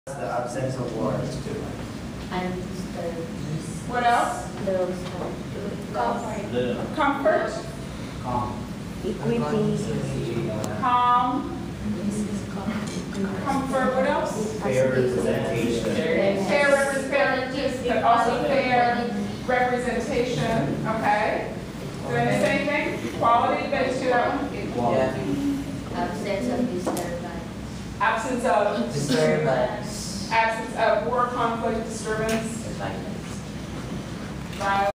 The absence of war. What else? Comfort. Calm. Equity. Calm. Comfort. What else? Fair representation. Fair representation, but also fair representation. Okay. Did I miss anything? Equality. That's two. Equality. Absence of disturbance. Absence of Disturbance. absence of war, conflict, disturbance, Violence. violence.